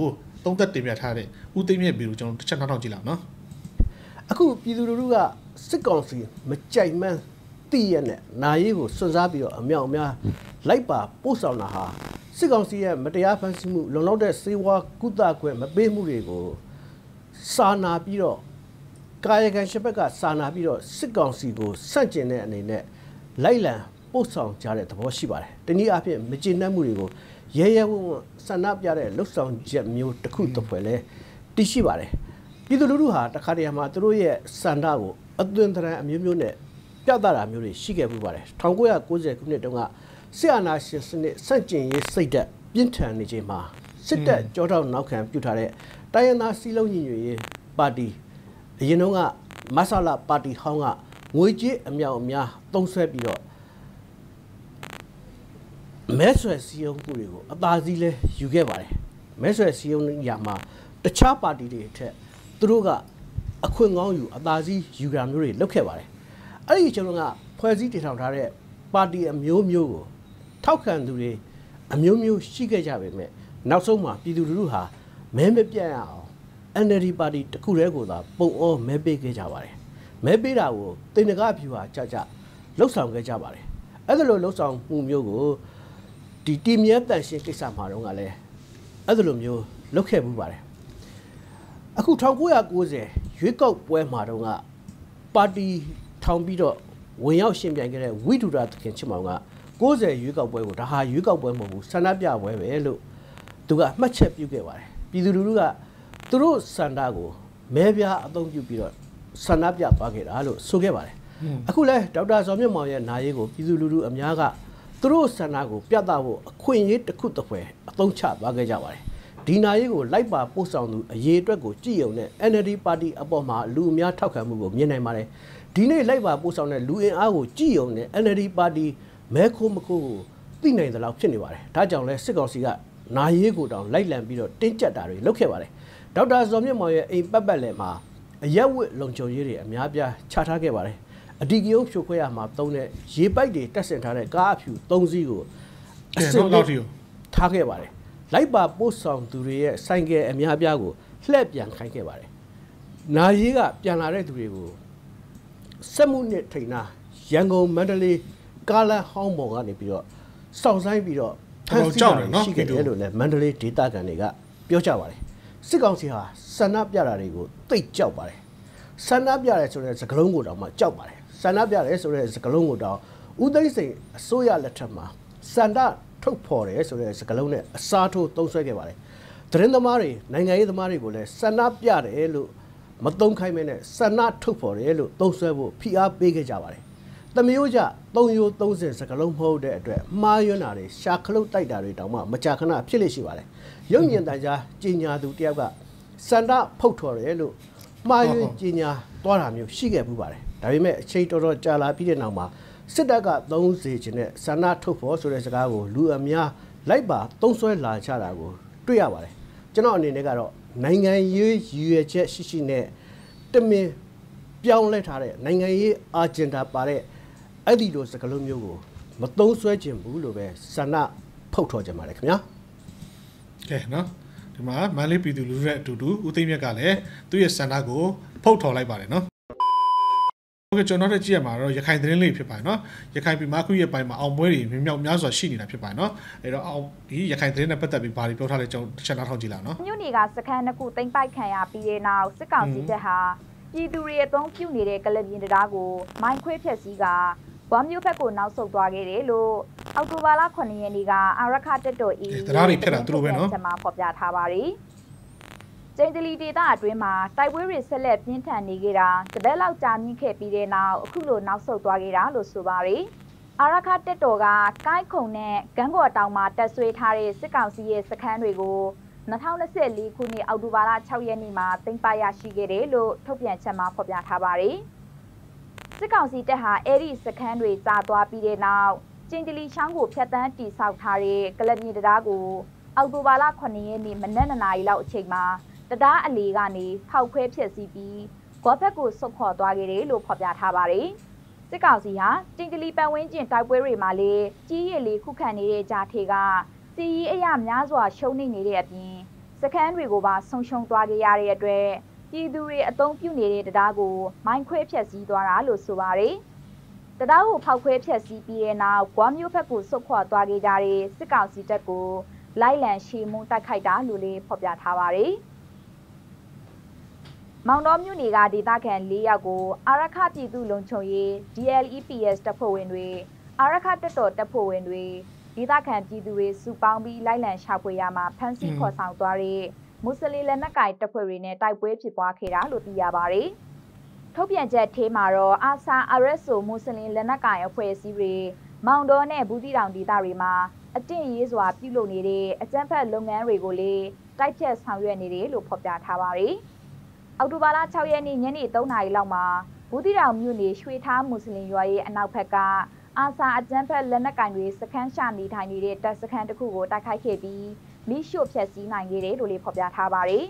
A: သုံးသက်တင်ပြထားတဲ့ဦးသိမ်းမြတ်ဗီဒီယိုကျွန်တော်တစ်ချက်နောက်ထောင်ကြည့်လောက်နော်
D: အခုပြည်သူလူထုကစစ်ကောင်စီမကြိုက်မှန်းသိရနဲ့နာရေးကိုစွန့်စားပြီးတော့အမြောက်အများလိုက်ပါပို့ဆောင်တာဟာစစ်ကောင်စီရဲ့မတရားဖန်ဆီးမှုလုံလောက်တဲ့စေဝါကုသခွင့်မပေးမှုတွေကိုစာနာပြီးတော့ကာယကံရှစ်ဘက်ကစာနာပြီးတော့စစ်ကောင်စီကိုဆန့်ကျင်တဲ့အနေနဲ့လိုက်လံပို့ဆောင်ကြတဲ့သဘောရှိပါတယ်။တနည်းအားဖြင့်မကျေနပ်မှုတွေကိုရဲရဲဝံ့ဝံ့ဆန္ဒပြတဲ့လှုပ်ဆောင်ချက်မျိုးတစ်ခုတစ်ဖွဲ့လဲတည်ရှိပါတယ်။ပြည်သူလူထုဟာတခါတည်းမှာသူတို့ရဲ့ဆန္ဒကိုအသွင်သဏ္ဍာန်အမျိုးမျိုးနဲ့ပြသတာမျိုးတွေရှိခဲ့ပူပါတယ်။1990ခုနှစ်တုန်းကစစ်အာဏာရှင်စနစ်ဆန့်ကျင်ရေးစိတ်ဓာတ်ပြင်းထန်နေချိန်မှာစစ်တပ်ကြောထောက်နောက်ခံပြုထားတဲ့တိုင်းရင်းသားစည်းလုံးညီညွတ်ရေးပါတီအရင်တုန်းကမဆလာပါတီဟောင်းကငွေကြေးအမြောက်အများသုံးစွဲပြီးတော့မဲဆွယ်စည်းရုံးမှုတွေကိုအသာစီးလဲယူခဲ့ပါတယ်မဲဆွယ်စည်းရုံးရာမှာတခြားပါတီတွေထက်သူတို့ကအခွင့်ကောင်းယူအသာစီးယူတာမျိုးတွေလုပ်ခဲ့ပါတယ်အဲ့ဒီကျွန်တော်ကဖွဲ့စည်းတည်ထောင်ထားတဲ့ပါတီအမျိုးမျိုးကိုထောက်ခံသူတွေအမျိုးမျိုးရှိခဲ့ကြပေမဲ့နောက်ဆုံးမှာပြည်သူလူထုဟာမဲမပြတ်ရအောင် NLD ပါတီတစ်ခုတည်းကိုသာပုံအောမဲပေးခဲ့ကြပါတယ်မဲပေးတာကိုတင်နဂဖြူဟာကြကြလှုပ်ဆောင်ခဲ့ကြပါတယ်အဲ့ဒါလိုလှုပ်ဆောင်မှုမျိုးကိုဒီတီမြဲတန်ရှင်းကိစ္စမှာတော့ကလည်းအဲ့ဒါလိုမျိုးလုပ်ခဲ့မှုပါတယ်အခု1990ရွေးကောက်ပွဲမှာတော့ကပါတီထောင်ပြီးတော့ဝင်ရောက်ရှင်ပြိုင်ခဲ့တဲ့ဝိဒုဒသခင်ချစ်မောင်က90ရွေးကောက်ပွဲကိုဒါဟာရွေးကောက်ပွဲမဟုတ်ဘူးဆန္ဒပြပွဲပဲလို့သူကမှတ်ချက်ပြုခဲ့ပါတယ်ပြည်သူလူထုကသူတို့ဆန္ဒကိုမဲပြားအသုံးပြုပြီးတော့ဆန္ဒပြသွားခဲ့တာလို့ဆိုခဲ့ပါတယ်အခုလဲဒေါက်တာဇော်မြင့်မောင်ရဲ့နာရေးကိုပြည်သူလူထုအများကသူတို့ဆန္ဒကိုပြသဖို့အခွင့်အရေးတစ်ခုတစ်ဖွဲအသုံးချသွားခဲ့ကြပါတယ်ဒီနာရေးကိုလိုက်ပါပို့ဆောင်သူအရေးအတွက်ကိုကြည်ယုံတဲ့ NLD ပါတီအပေါ်မှာလူအများထောက်ခံမှုကိုမြင်နိုင်ပါတယ်ဒီနေ့လိုက်ပါပို့ဆောင်တဲ့လူအင်အားကိုကြည်ယုံတဲ့ NLD ပါတီမဲခိုးမခိုးကိုသိနိုင်သလောက်ဖြစ်နေပါတယ်ဒါကြောင့်လဲစစ်ကောင်စီကနာရေးကိုတောင်လိုက်လံပြီးတော့တင်းကျပ်တာတွေလုပ်ခဲ့ပါတယ်ဒေါက်တာဇော်မြင့်မောင်ရဲ့အိမ်ပတ်လည်မှာအရက်ဝတ်လုံခြုံရေးတွေအများပြားချထားခဲ့ပါတယ်အဒီကယုံဖြိုခွဲရမှာသုံးတဲ့ရေပိုက်တွေတက်ဆင်ထားတဲ့ကားအဖြူ3စီးကိုအစင်းလောက်ထားခဲ့ပါတယ်လိုက်ပါပို့ဆောင်သူတွေရဲ့ဆိုင်ကယ်အများပြားကိုလှည့်ပြန်ခိုင်းခဲ့ပါတယ်နာရေးကပြန်လာတဲ့သူတွေကိုစက်မှုနှစ်ထိန်နာရန်ကုန်မန္တလေးကားလမ်းဟောင်းပေါ်ကနေပြီးတော့စောင့်ဆိုင်ပြီးတော့ဖမ်းဆီးတာရှိခဲ့တယ်လို့လည်းမန္တလေးဒေသခံတွေကပြောကြပါတယ်စစ်ကောင်စီဟာဆန္ဒပြတာတွေကိုသိကြောက်ပါတယ်ဆန္ဒပြရဲဆိုတဲ့စကားလုံးကိုတောင်မှကြောက်ပါတယ်ဆန္ဒပြရဲဆိုတဲ့စကားလုံးကိုတောင်ဦးသိန်းစိန်အစိုးရလက်ထက်မှာဆန္ဒထုတ်ဖော်တယ်ဆိုတဲ့စကားလုံးနဲ့အစားထိုးသုံးစွဲခဲ့ပါတယ်သတင်းသမားတွေနိုင်ငံရေးသမားတွေကိုလည်းဆန္ဒပြတယ်လို့မသုံးခိုင်းမဲနဲ့ဆန္ဒထုတ်ဖော်တယ်လို့သုံးစွဲဖို့ဖိအားပေးခဲ့ကြပါတယ်သမယိုးကြ3ရိုး30စကားလုံးမဟုတ်တဲ့အတွက်မှားယွင်းတာတွေရှာခလုတ်တိုက်တာတွေတောင်မှမကြာခဏဖြစ်လိမ့်ရှိပါတယ်ရုပ်မြင်တန်ကြားကြီးညာသူတယောက်ကစန္ဒဖုတ်ထော်တယ်လို့မှားယွင်းကြီးညာသွားတာမျိုးရှိခဲ့ပူပါတယ်ဒါပေမဲ့အချိန်တော်တော်ကြာလာပြီးတဲ့နောက်မှာစစ်တပ်က30ခြင်းနဲ့စန္ဒထုတ်ဖို့ဆိုတဲ့စကားကိုလူအများလိုက်ပါသုံးစွဲလာကြတာကိုတွေ့ရပါတယ်ကျွန်တော်အနေနဲ့ကတော့နိုင်ငံရေးရည်ရွယ်ချက်ရှိနဲ့တမင်ပြောင်းလဲထားတဲ့နိုင်ငံရေးအာဂျင်ဒါပါတဲ့အဲ့ဒီလိုစကားလုံးမျိုးကိုမသုံးစွဲခြင်းဘူးလို့ပဲဆန္ဒဖုတ်ထော်ကြပါတယ်ခင်ဗျာ
A: ကဲနော်ဒီမှာမန္တလေးပြည်သူလူထုရဲ့အတူတူဦးသိမ်းမြတ်ကလည်းသူ့ရဲ့ဆန္ဒကိုဖုတ်ထော်လိုက်ပါတယ်နော်ဟုတ်ကဲ့ကျွန်တော်တို့ကြည့်ရမှာတော့ရခိုင်သတင်းလေးဖြစ်ပါတယ်နော်ရခိုင်ပြည်မှာခုရဲ့ပိုင်းမှာအောင်ပွဲတွေမြောက်များစွာရှိနေတာဖြစ်ပါတယ်နော်အဲ့တော့ဒီရခိုင်သတင်းနဲ့ပတ်သက်ပြီးဘာတွေပြောထားလဲကျွန်တော်တစ်ချက်နောက်ထောင်ကြည့်လာနော်
I: မြို့နယ်ကစခန်းတစ်ခုသိမ်းပိုက်ခံရပြီးတဲ့နောက်စစ်ကောင်စီတပ်ဟာပြည်သူတွေအသုံးပြုနေတဲ့ကလပ်ပြင်တရားကိုမိုင်းခွဲဖျက်ဆီးကဝမ်မျိုးဘက်ကိုနောက်ဆုတ်သွားခဲ့တယ်လို့အောက်တိုဘာလ9ရက်နေ့ကအာရခတက်တော်အေး
A: တရားတွေဖြစ်တာသူတို့ပဲနော်
I: ဆက်မှာဖော်ပြထားပါတယ်ကျင်းတလီဒေတာအတွင်းမှာတိုက်ပွဲတွေဆက်လက်ပြင်းထန်နေခဲ့တာတပတ်လောက်ကြာမြင့်ခဲ့ပြီးတဲ့နောက်အခုလိုနောက်ဆုတ်သွားခဲ့တာလို့ဆိုပါတယ်အာရခတက်တော်ကကိုင်းခုံနဲ့ဂန်းကော်တောင်မှာတက်ဆွေးထားတဲ့စစ်ကောင်စီရဲ့စခန်းတွေကို2024ခုနှစ်အောက်တိုဘာလ6ရက်နေ့မှာသိမ်းပိုက်ရရှိခဲ့တယ်လို့ထုတ်ပြန်ချက်မှာဖော်ပြထားပါတယ်စစ်ကောင်စီတပ်ဟာအဲ့ဒီစခန်းတွေကြာသွားပြီးတဲ့နောက်ကျင်းတလီချောင်းကိုဖျက်ဆီးတိဆောက်ထားတဲ့ကလပ်မြေတရားကိုအောက်တိုဘာလ9ရက်နေ့မနက်2နာရီလောက်အချိန်မှာတရားအလီကနေဖောက်ခွဲဖျက်ဆီးပြီးဂေါ်ဘက်ကိုဆုတ်ခေါ်သွားခဲ့တယ်လို့ဖော်ပြထားပါတယ်စစ်ကောင်စီဟာကျင်းတလီပတ်ဝန်းကျင်တိုက်ပွဲတွေမှာလေကြီးရည်လေးခုခံနေတဲ့ကြားထေကစီရီအရာများစွာရှုံးနေတဲ့အပြင်စစခန်းတွေကိုပါဆုံးရှုံးသွားခဲ့ရတဲ့အတွက်ပြည်သူတွေအုံပြုနေတဲ့တရားကိုမိုင်းခွဲဖျက်ဆီးသွားတာလို့ဆိုပါတယ်။တရားကိုဖောက်ခွဲဖျက်ဆီးပြီးတဲ့နောက်ဂွာမျိုးဘက်ကိုဆုတ်ခွာသွားခဲ့ကြတဲ့စစ်ကောင်စီတပ်ကိုလိုက်လံရှေမုန်းတိုက်ခိုက်တာလို့လည်းဖော်ပြထားပါတယ်။မောင်တော်မြို့နယ်ကဒေသခံ၄ယောက်ကိုအာရခပြည်သူလုံခြုံရေး DLEPS တပ်ဖွဲ့ဝင်တွေအာရခတပ်တော်တပ်ဖွဲ့ဝင်တွေဒေသခံပြည်သူတွေစုပေါင်းပြီးလိုက်လံရှာဖွေရမှာဖမ်းဆီးခေါ်ဆောင်သွားတဲ့မွတ်စလင်လက်နက်ကိုင်တပ်ဖွဲ့တွေနဲ့တိုက်ပွဲဖြစ်ပွားခဲ့တာလို့သိရပါတယ်။ထုတ်ပြန်ချက်ထဲမှာတော့အာဆာ RSO မွတ်စလင်လက်နက်ကိုင်အဖွဲ့အစည်းတွေမောင်တော်နဲ့ဘူးတီတောင်ဒေသတွေမှာအတင့်ရေးစွာပြုလုပ်နေတဲ့အကြမ်းဖက်လုပ်ငန်းတွေကိုလည်းတိုက်ဖြတ်ဆောင်ရွက်နေတယ်လို့ဖော်ပြထားပါတယ်။အောက်တိုဘာလ6ရက်နေ့ညနေ3နာရီလောက်မှာဘူးတီတောင်မြို့နယ်ရွှေထားမွတ်စလင်ရွာရဲ့အနောက်ဘက်ကအာဆာအကြမ်းဖက်လက်နက်ကိုင်တွေစခန်းချနေထိုင်နေတဲ့တပ်စခန်းတစ်ခုကိုတိုက်ခိုက်ခဲ့ပြီးမိရှို့ဖျက်ဆီးနိုင်ခဲ့တယ်လို့လည်းဖော်ပြထားပါတယ်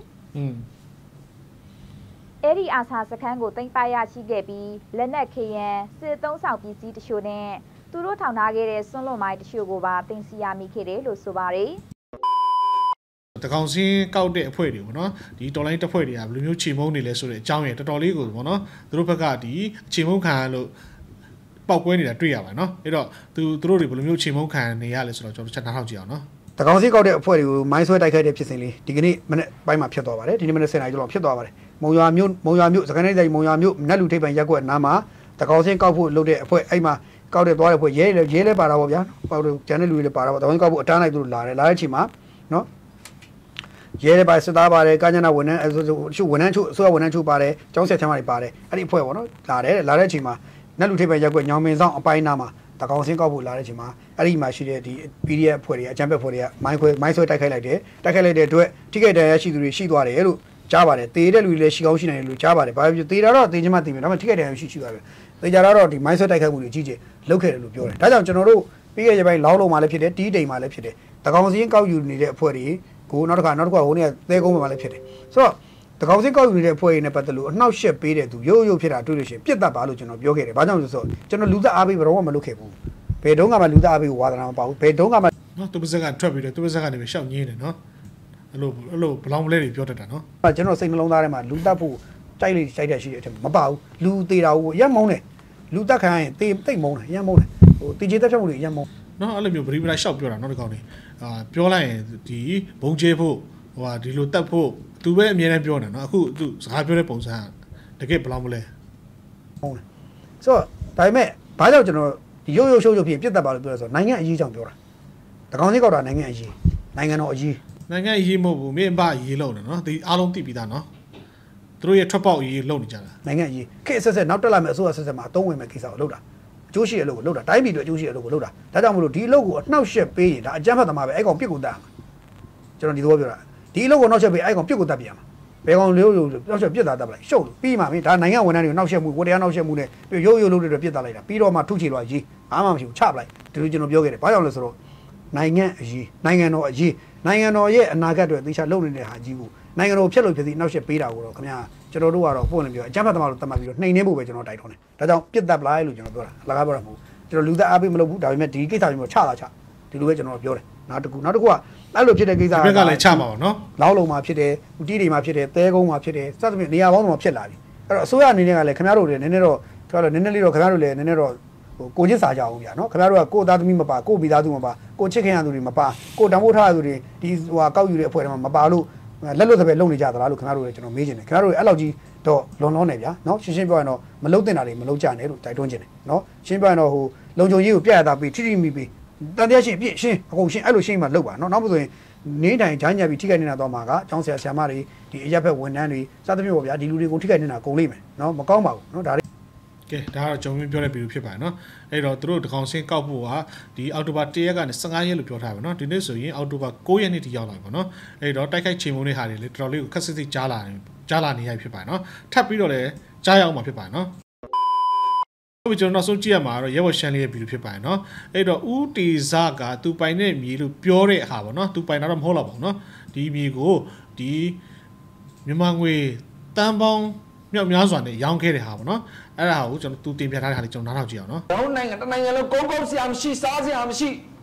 I: ။အဲဒီအာဆာစခန်းကိုသိမ်းပိုက်ရရှိခဲ့ပြီးလက်နက်ခဲယမ်းစစ်သုံးဆောင်ပစ္စည်းတချို့နဲ့သူတို့ထောင်ထားခဲ့တဲ့စွန့်လွတ်မိုင်းတချို့ကိုပါတင်စီရမိခဲ့တယ်လို့ဆိုပါတယ်။
A: တကောင်စင်းကောက်တဲ့အဖွဲ့တွေပေါ့နော်ဒီတော်လိုင်းတပ်ဖွဲ့တွေကဘယ်လိုမျိုးချိန်မုံနေလဲဆိုတဲ့အကြောင်းရတော်တော်လေးကိုပေါ့နော်သူတို့ဘက်ကဒီချိန်မုံခံလို့ပောက်ကွဲနေတာတွေ့ရပါတယ်နော်အဲ့တော့သူတို့တွေဘယ်လိုမျိုးချိန်မုံခံနေရလဲဆိုတော့ကျွန်တော်ချက်နားထောင်ကြည့်အောင်နော်
E: တကောင်စီကောက်တဲ့အဖွဲ့တွေကိုမိုင်းဆွဲတိုက်ခိုက်တဲ့ဖြစ်စဉ်လေးဒီကနေ့မနေ့ပိုင်းမှာဖြစ်သွားပါတယ်ဒီနေ့မနေ့10နာရီကျော်ဖြစ်သွားပါတယ်မုံရွာမြို့စကိုင်းတိုင်းမုံရွာမြို့နတ်လူထိပ်ပံရက်ကွက်နားမှာတကောင်စီကောက်ဖို့လုပ်တဲ့အဖွဲ့အဲ့မှာကောက်တဲ့သွားတဲ့အဖွဲ့ရဲလဲပါတာပေါ့ဗျာပေါ့ကျန်တဲ့လူတွေလည်းပါတာပေါ့တကောင်စီကောက်ဖို့အတန်းလိုက်သူတို့လာတဲ့အချိန်မှာနော်ရဲလဲပါစစ်သားပါတယ်ကာညနာဝန်ထမ်းချို့ဝန်ထမ်းချို့အစိုးရဝန်ထမ်းချို့ပါတယ်ကျောင်းဆက်ချမ်းတွေပါတယ်အဲ့ဒီအဖွဲ့ပေါ့နော်လာတဲ့အချိန်မှာနတ်လူထိပ်ပံရက်ကွက်ညောင်မင်းဆောင်အပိုင်းနားမှာတကောင်စင်းကောက်ဖို့လာတဲ့အချိန်မှာအဲ့ဒီမှာရှိတဲ့ဒီ PDF ဖွဲ့တွေအကြမ်းဖက်ဖွဲ့တွေကမိုင်းဆွဲတိုက်ခိုက်လိုက်တဲ့အတွက်ထိခိုက်ဒဏ်ရာရှိသူတွေရှိသွားတယ်လို့ကြားပါတယ်တေတဲ့လူတွေလည်းရှိကောင်းရှိနိုင်တယ်လို့ကြားပါတယ်ဘာဖြစ်တေတာတော့တေချင်မှတေမယ်ဒါပေမဲ့ထိခိုက်ဒဏ်ရာရှိသွားတယ်တေကြတော့ဒီမိုင်းဆွဲတိုက်ခိုက်မှုတွေကြီးကြီးလုပ်ခဲ့တယ်လို့ပြောတယ်ဒါကြောင့်ကျွန်တော်တို့ပြီးခဲ့တဲ့ပိုင်းလောင်းလုံးမှာလည်းဖြစ်တယ်တီးတိမ်မှာလည်းဖြစ်တယ်တကောင်စင်းကောက်ယူနေတဲ့အဖွဲ့တွေကိုနောက်တစ်ခါဟိုနေ့သဲကုန်းမှာလည်းဖြစ်တယ်ဆိုတော့တကောင်စင်းကောက်ယူနေတဲ့အဖွဲ့တွေနဲ့ပတ်သက်လို့အနှောက်ယှက်ပေးတဲ့သူရုပ်ဖြစ်တာတွေ့လို့ရှိရင်ပြစ်တတ်ပါလို့ကျွန်တော်ပြောခဲ့တယ်ဘာကြောင့်လဲဆိုတော့ကျွန်တော်လူသက်အားပေးဘယ်တော့မှမလုပ်ခဲ့ဘူးဘယ်တုန်းကမှလူသားအပေးကိုဝါသနာမပါဘူးဘယ်တုန်းကမှ
A: နော်သူပါဇက်ကထွက်ပြီးတော့သူပါဇက်ကနေပဲရှောက်ညင်းတယ်နော်အဲ့လိုဘလောင်ပလဲတွေပြောတတ်တာနော်
E: ကျွန်တော်စိတ်နှလုံးသားထဲမှာလူတက်ဖို့တိုက်တဲ့ရှိတဲ့အထက်မပါဘူးလူသေးတာကိုရက်မုန်းတယ်လူတက်ခံရင်တိတ်မုန်းတယ်ရက်မုန်းတယ်ဟိုတီကျေတက်ဖြတ်မှုတွေရက်မုန်း
A: နော်အဲ့လိုမျိုးဗရီဗရာရှောက်ပြောတာနော်ဒီကောင်လေးပြောလိုက်ရင်ဒီဘုံကျဲဖို့ဟိုဟာဒီလိုတက်ဖို့သူပဲအမြဲတမ်းပြောနေနော်အခုသူစကားပြောတဲ့ပုံစံတကယ်ဘလောင်ပလဲ
E: ဟုတ်တယ်ဆိုတော့ဒါပေမဲ့ဘာကြောင့်ကျွန်တော်ဒီရုပ်ရှုပ်ဖြစ်ပြစ်တတ်ပါလို့ပြောရဆိုနိုင်ငံအရေးကြောင့်ပြောတာတကောင်စီကောက်တာနိုင်ငံအရေးနိုင်ငံတော်အရေး
A: မဟုတ်ဘူးမင်းဘအရေးလုံးတယ်နော်ဒီအားလုံးသိပြီးသားနော်သူတို့ရဲ့ထွက်ပေါက်အရေးလုံးနေကြတာ
E: နိုင်ငံအရေးခေတ်ဆက်နောက်တက်လာမယ့်အစိုးရဆက်မှာအသုံးဝင်မဲ့ကိစ္စကိုလုပ်တာအကျိုးရှိတဲ့အလုပ်ကိုလုပ်တာတိုင်းပြည်တွေအကျိုးရှိတဲ့အလုပ်ကိုလုပ်တာဒါကြောင့်မလို့ဒီအလုပ်ကိုအနှောက်ယှက်ပေးရင်ဒါအကြမ်းဖက်သမားပဲအဲ့ကောင်ပြစ်ကိုတတ်မှာကျွန်တော်ဒီသဘောပြောတာဒီအလုပ်ကိုနှောက်ယှက်ပေးအဲ့ကောင်ပြစ်ကိုတတ်ပြန်မှာဘယ်ကောင်လေးနှောက်ယှက်ပြစ်တာတတ်ပလိုက်ရှုပ်လို့ပြီးမှမင်းဒါနိုင်ငံဝန်ထမ်းတွေနှောက်ယှက်မှုဝတရားနှောက်ယှက်မှုနဲ့ရုပ်လုပ်တဲ့ပြစ်တတ်လိုက်တာပြီးတော့မှထုချေလို့ရေးဘာမှမရှိဘူးချပလိုက်ဒီလိုကျွန်တော်ပြောခဲ့တယ်ဘာကြောင့်လဲဆိုတော့နိုင်ငံအရေးနိုင်ငံတော်အရေးနိုင်ငံတော်ရဲ့အနာဂတ်တွေသေချာလုပ်နေတဲ့ဟာကြီးကိုနိုင်ငံတော်ဖြတ်လို့ဖြစ်စီနှောက်ယှက်ပေးတာကိုတော့ခင်ဗျာကျွန်တော်တို့ကတော့ပုံနေပြောအကြမ်းဖက်သမားတို့တတ်မှတ်ပြီးတော့နှိမ်နှင်းဖို့ပဲကျွန်တော်တိုက်တွန်းတယ်ဒါကြောင့်ပြစ်တတ်ပလိုက်လို့ကျွန်တော်ပြောတာအလကားပြောတာမဟုတ်ကျွန်တော်လူသားအားပေးမလုပ်ဘူးဒါပေမဲ့ဒီကိစ္စမျိုးချဒီလိုပဲကျွန်တော်ပြောတယ်နောက်တစ်ခုကအဲ့လိုဖြစ်တဲ့ကိစ္စ
A: ကလည်းချမှာပါနော်
E: လောက်လုံးမှာဖြစ်တယ်ဦးတီးတွေမှာဖြစ်တယ်သဲကုန်းမှာဖြစ်တယ်စသဖြင့်နေရာပေါင်းမှာဖြစ်လာပြီအဲ့တော့အစိုးရအနေနဲ့ကလည်းခင်ဗျားတို့တွေနည်းနည်းတော့ပြောတော့နည်းနည်းလေးတော့ခင်ဗျားတို့လည်းနည်းနည်းတော့ဟိုကိုချစ်စာကြအောင်ဗျာနော်ခင်ဗျားတို့ကကိုသားသမီးမပါကိုမိသားစုမပါကိုချစ်ခင်ရသူတွေမပါကိုတံမိုးထားသူတွေဒီဟိုကောက်ယူတဲ့အဖွဲ့တွေမှာမပါလို့လက်လွတ်သပဲလုံနေကြသလားလို့ခင်ဗျားတို့လည်းကျွန်တော်မေးချင်တယ်ခင်ဗျားတို့အဲ့လောက်ကြီးတော့လွန်နေဗျာနော်ရှင်းပြောရင်တော့မလုံတင်တာတွေမလုံကြနဲ့လို့တိုက်တွန်းချင်တယ်နော်ရှင်းပြောရင်တော့ဟိုလုံခြုံရေးကိုပြရတာပြီးထိမိပြီးတန်တရားရှင်းပြည့်ရှင်းအကုန်ရှင်းအဲ့လိုရှင်းမှလုပ်ပါနော်နောက်မဆိုရင်နေတိုင်းဂျိုင်းညာပြီးထိခိုက်နေတာတော့မှာကကျောင်းဆရာမတွေဒီအရက်ဖက်ဝန်ထမ်းတွေစသဖြင့်ပေါ့ဗျာဒီလူတွေကိုထိခိုက်နေတာကုန်လိမ့်မယ်နော်မကောင်းပါဘူးနော်ဒါ
A: ကဲဒါကတော့ဂျုံမင်းပြောတဲ့ဗီဒီယိုဖြစ်ပါတယ်နော်အဲ့တော့သူတို့တကောင်စင်းကောက်ဖို့ကဒီအောက်တိုဘာ1ရက်ကနေ15ရက်လို့ပြောထားပါနော်ဒီနေ့ဆိုရင်အောက်တိုဘာ9ရက်နေ့ထိရောက်လာပြီပေါ့နော်အဲ့တော့တိုက်ခိုက်ချိန်မုံတွေဟာတွေလေတော်တော်လေးကိုခက်စစ်စစ်ကြားလာနေရဖြစ်ပါတယ်နော်ထပ်ပြီးတော့လည်းကြားရအောင်မှာဖြစ်ပါတယ်နော်ဟုတ်ပြီကျွန်တော်နောက်ဆုံးကြည့်ရမှာတော့ရဲဘော်ရှမ်းလေးရဲ့ဗီဒီယိုဖြစ်ပါတယ်နော်အဲ့တော့ဦးတီဇာကသူပိုင်တဲ့မြေလို့ပြောတဲ့အခါပေါ့နော်သူပိုင်တာတော့မဟုတ်တော့ပါဘူးနော်ဒီမြေကိုဒီမြန်မာငွေတန်ပေါင်းမြောက်များစွာနဲ့ရောင်းခဲ့တဲ့ဟာပေါ့နော်အဲ့ဒါကိုကျွန်တော်သူတင်ပြထားတဲ့ဟာလေးကျွန်တော်နားထောင်ကြည့်အောင်နော်
F: ကျွန်တော်နိုင်ငံတနိုင်ငံလုံးကုန်းကုန်းစရာမရှိစားစရာမရှိ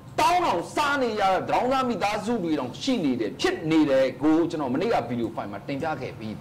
F: တောင်းအောင်စားနေရတဲ့ဒေါင်းသားမိသားစုတွေတောင်ရှိနေတယ်ဖြစ်နေတယ်ကိုကျွန်တော်မနေ့ကဗီဒီယိုဖိုင်မှာတင်ပြခဲ့ပြီး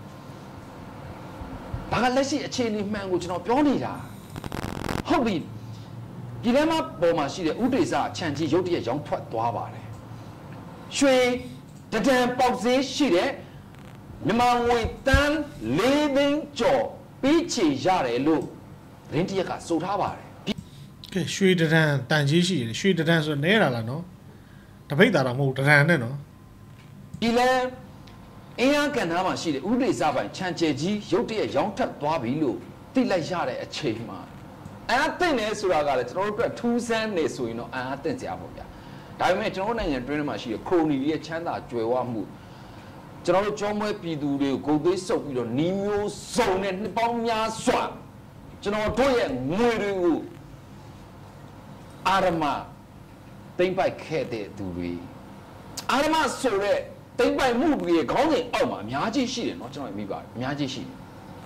F: ဘာကလက်ရှိအခြေအနေမှန်ကိုကျွန်တော်ပြောနေတာဟုတ်ပြီဒီထဲမှာပေါ်မှာရှိတဲ့ဥဒေစာခြံကြီးရုတ်တရက်ရောင်းထွက်သွားပါတယ်ရွှေတဒံပေါက်ဈေးရှိတဲ့မြန်မာငွေတန်း4 သိန်းကျော်ပြီးချေရတယ်လို့ရင်းတရက်ကဆိုထားပါတယ်
A: ကဲရွှေတဒံတန်ကြီးရှိတယ်ရွှေတဒံဆိုနဲတာလားနော်တပိတ်တာတော့မဟုတ်တဒံနဲ့နော်
F: ဒီလဲအင်းအားကန်သားမှာရှိတဲ့ဥဒေစာပိုင်ခြံကျဲကြီးရုတ်တရက်ရောင်းထက်သွားပြီလို့သိလိုက်ရတဲ့အချိန်မှာအားသိနေဆိုတာကလည်းကျွန်တော်တို့အတွက်ထူးဆန်းနေဆိုရင်တော့အားသိစရာပေါ့ဗျာဒါပေမဲ့ကျွန်တော်တို့နိုင်ငံတွင်းမှာရှိတဲ့ခရိုနီတွေရဲ့ချမ်းသာကြွယ်ဝမှုကျွန်တော်တို့ကြောမွဲပြည်သူတွေကိုဂုတ်သေးဆုပ်ပြီးတော့နီးမျိုးစုံနဲ့နှစ်ပေါင်းများစွာကျွန်တော်တို့ရဲ့ငွေတွေကိုအာရမသိမ့်ပိုက်ခဲ့တဲ့သူတွေအာရမဆိုတဲ့သိမ့်ပိုက်မှုတွေခေါင်းစဉ်အောက်မှာအများကြီးရှိတယ်เนาะကျွန်တော်မိပါတယ်အများကြီးရှိတယ်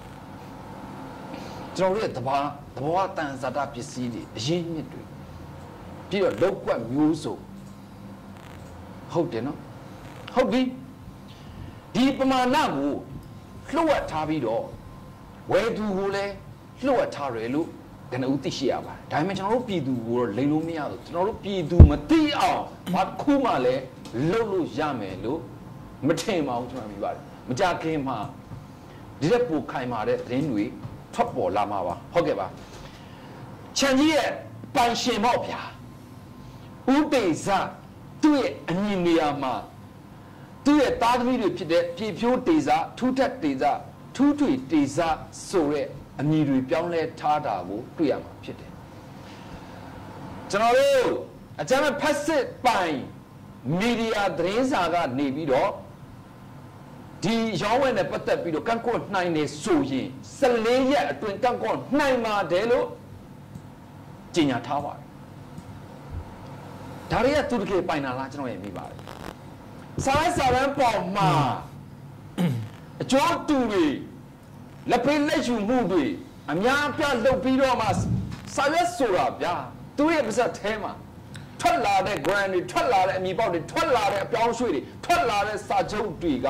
F: ကျွန်တော်တို့ရဲ့သဘောတန်ဇာတာပစ္စည်းတွေအရင်းမြစ်တွေပြီးတော့လောက်ကွက်မျိုးစုံဟုတ်တယ်နော်ဟုတ်ပြီဒီပမာဏကိုလှုပ်ဝက်ထားပြီးတော့ဝယ်သူကိုလည်းလှုပ်ဝက်ထားတယ်လို့ကနဦးသိရှိရပါတယ်ဒါပေမဲ့ကျွန်တော်တို့ပြည်သူကိုတော့လိမ်လို့မရဘူးကျွန်တော်တို့ပြည်သူမသိအောင်ဘာတစ်ခုမှလည်းလှုပ်လို့ရမယ်လို့မထင်ပါဘူးကျွန်တော်မြင်ပါတယ်မကြခင်မှာဒီလက်ပူခိုင်မာတဲ့သတင်းတွေထွက်ပေါ်လာမှာပါဟုတ်ကဲ့ပါခြံကြီးရဲ့ပိုင်ရှင်ပေါ့ဗျာဥဒေဇသူ့ရဲ့အမြင်နေရာမှာသူ့ရဲ့သားသမီးတွေဖြစ်တဲ့ပြေဖြိုးဒေဇထူးထက်ဒေဇထူးထွေဒေဇဆိုတဲ့အမည်တွေပြောင်းလဲထားတာကိုတွေ့ရမှာဖြစ်တယ်ကျွန်တော်တို့အကြမ်းဖက်စစ်ပိုင်မီဒီယာသတင်းစာကနေပြီးတော့ဒီရောင်းဝယ်နဲ့ပတ်သက်ပြီးတော့ကန့်ကွက်နိုင်နေဆိုရင်14ရက်အတွင်းကန့်ကွက်နိုင်ပါတယ်လို့ကြေညာထားပါတယ်ဒါတွေကသူတကယ်ပိုင်တာလားကျွန်တော်ရဲ့မိပါတယ်စားရန်ပေါ်မှာအကျော်တူတွေလက်ဖေးလက်ယူမှုတွေအများပြလုပ်ပြီးတော့မှစာရွက်ဆိုတာဗျာသူရဲ့ပါဇက်ထဲမှာထွက်လာတဲ့ grand တွေထွက်လာတဲ့အမည်ပေါက်တွေထွက်လာတဲ့အပြောင်းရွှေ့တွေထွက်လာတဲ့စာချုပ်တွေက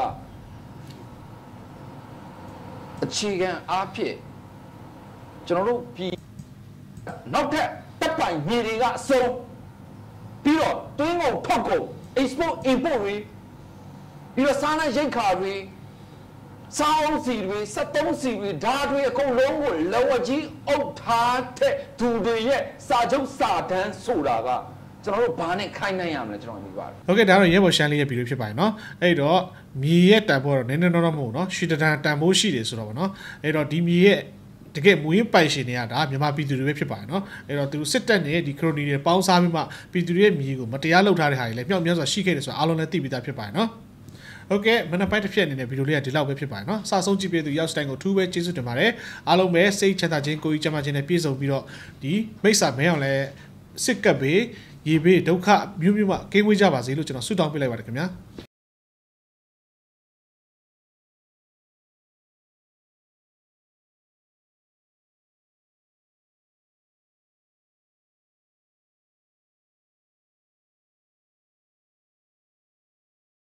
F: အခြေခံအားဖြင့်ကျွန်တော်တို့ပြည်နောက်ထပ်တပ်ပိုင်မြေတွေကအစုံပြီးတော့တွင်းကုန်ထွက်ကုန် export import တွေပြီးတော့စားနပ်ရိက္ခာတွေစားအုံးစီတွေ73စီတွေဓာတ်တွေအကုန်လုံးကိုလောဝကြီးအုပ်ထားတဲ့သူတွေရဲ့စာချုပ်စာတမ်းဆိုတာကကျွန်တော်တို့ဘာနဲ့ခိုင်းနိုင်ရမလဲကျွန်တော်မြင်ပါတယ်
A: ဟုတ်ကဲ့ဒါတော့ရဲဘော်ရှမ်းလေးရဲ့ဗီဒီယိုဖြစ်ပါတယ်เนาะအဲ့တော့မြေရဲ့တန်ဖိုးတော့နည်းနည်းတော့မဟုတ်เนาะရွှေတန်တန်ဖိုးရှိတယ်ဆိုတော့ဗောနော်အဲ့တော့ဒီမြေရဲ့တကယ်မူရင်းပိုင်ရှင်တွေကဒါမြန်မာပြည်သူတွေပဲဖြစ်ပါတယ်เนาะအဲ့တော့သူစစ်တပ်နဲ့ဒီခရိုနီတွေပေါင်းစားပြီးမှပြည်သူတွေရဲ့မြေကိုမတရားလုပ်ထားတဲ့ဟာတွေလည်းမြောက်မြတ်စွာရှိခဲ့တယ်ဆိုတာအားလုံးလည်းသိပြီးသားဖြစ်ပါတယ်เนาะဟုတ်ကဲ့မနက်ပိုင်းတစ်ဖြတ်အနေနဲ့ဗီဒီယိုလေးကဒီလောက်ပဲဖြစ်ပါတယ်เนาะစာဆုံးကြည့်ပေးသူရောက်စတိုင်းကိုထူးပဲကျေးဇူးတင်ပါတယ်အားလုံးပဲစိတ်ချမ်းသာခြင်းကိုယ်ကြီးကျန်းမာခြင်းနဲ့ပြည့်စုံပြီးတော့ဒီမိစ္ဆာမဲအောင်လဲစစ်ကပ်ဘေးရေဘေးဒုက္ခမျိုးမျိုးမှကင်းဝေးကြပါစေလို့ကျွန်တော်ဆုတောင်းပေးလိုက်ပါတယ်ခင်ဗျာ